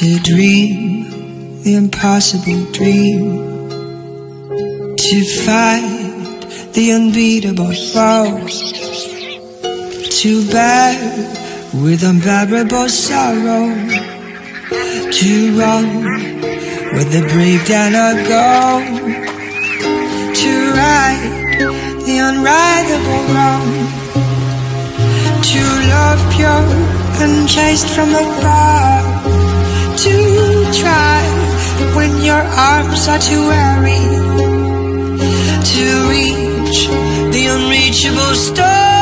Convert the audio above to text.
To dream the impossible dream, to fight the unbeatable foe, to bear with unbearable sorrow, to run where the brave dare not go, to right the unrightable wrong, to love pure and chaste from afar, to try when your arms are too weary, to reach the unreachable star.